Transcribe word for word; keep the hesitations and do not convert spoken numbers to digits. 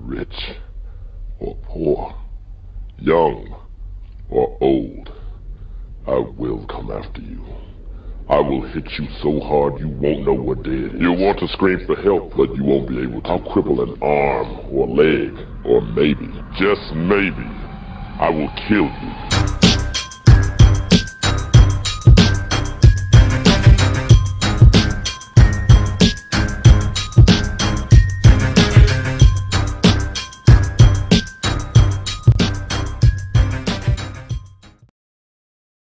rich or poor, young or old, I will come after you. I will hit you so hard you won't know what day it is. You'll want to scream for help, but you won't be able to. I'll cripple an arm or leg, or maybe, just maybe, I will kill you.